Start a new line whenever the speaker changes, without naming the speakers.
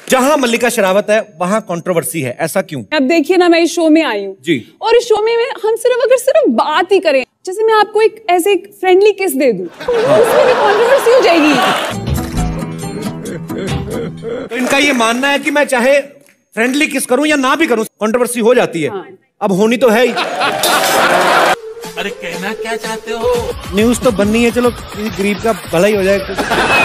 जहाँ मल्लिका शेरावत है वहाँ कंट्रोवर्सी है, ऐसा क्यों?
अब देखिए ना, मैं इस शो में आई हूँ
जी, और
इस शो में हम सिर्फ बात ही करें, जैसे मैं आपको एक ऐसे फ्रेंडली किस दे दूं, उसमें भी कंट्रोवर्सी हो जाएगी।
तो इनका ये मानना है कि मैं चाहे फ्रेंडली किस करूं या ना भी करूं कंट्रोवर्सी हो जाती है। हाँ। अब होनी तो है ही।
अरे कहना क्या चाहते हो?
न्यूज तो बननी है, चलो गरीब का भला ही हो जाए।